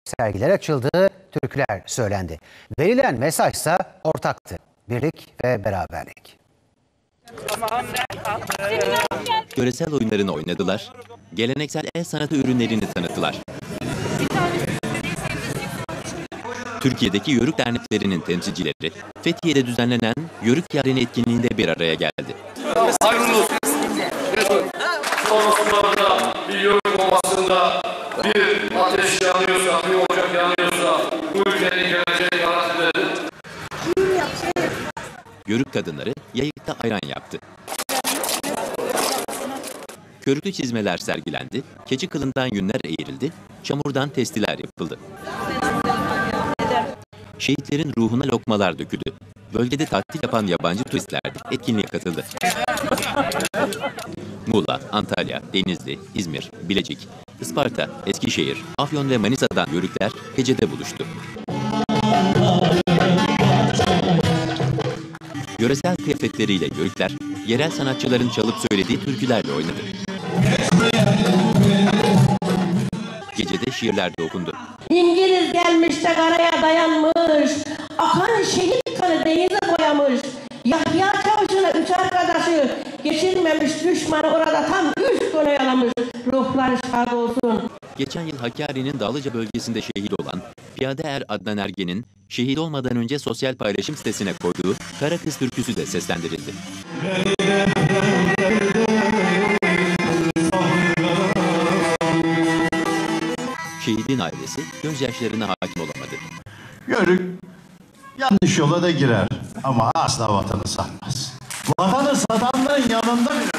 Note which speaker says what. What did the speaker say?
Speaker 1: Sergiler açıldı, türküler söylendi. Verilen mesajsa ortaktı. Birlik ve beraberlik.
Speaker 2: Yöresel oyunlarını oynadılar, geleneksel el sanatı ürünlerini tanıttılar. Türkiye'deki Yörük derneklerinin temsilcileri Fethiye'de düzenlenen Yörük Yarını etkinliğinde bir araya geldi.
Speaker 3: Sonrasında bir Yörük olmasında bir ateş yanıyorsa, bir ocak yanıyorsa bu ülkenin geleceği garantileri.
Speaker 2: Yörük kadınları yayıkta ayran yaptı. Körüklü çizmeler sergilendi, keçi kılından yünler eğrildi, çamurdan testiler yapıldı. Şehitlerin ruhuna lokmalar döküldü. Bölgede tatil yapan yabancı turistler de etkinliğe katıldı. Muğla, Antalya, Denizli, İzmir, Bilecik, Isparta, Eskişehir, Afyon ve Manisa'dan yörükler gecede buluştu. Yöresel kıyafetleriyle yörükler, yerel sanatçıların çalıp söylediği türkülerle oynadı. Gecede şiirler de okundu.
Speaker 4: İngiliz gelmiş de karaya dayanmış, akan şehit kanı denize boyamış. Yahya Çavuş'una 3 arkadaşı geçirmemiş düşmanı orada tam 3 gün oyalamış. Ruhlar şad olsun.
Speaker 2: Geçen yıl Hakkari'nin Dağlıca bölgesinde şehit olan Piyade Er Adnan Ergen'in şehit olmadan önce sosyal paylaşım sitesine koyduğu Kara Kız türküsü de seslendirildi. Şehidin ailesi gözyaşlarına hakim olamadı.
Speaker 5: Yörük yanlış yola da girer ama asla vatanı satmaz. Vatanı satanların yanında bile